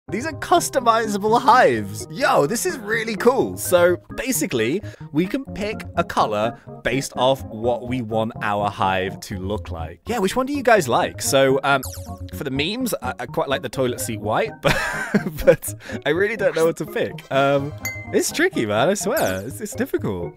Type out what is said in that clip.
These are customizable hives. Yo, this is really cool. So basically, we can pick a color based off what we want our hive to look like. Yeah, which one do you guys like? So for the memes, I quite like the toilet seat white, but I really don't know what to pick. It's tricky, man, I swear. It's difficult.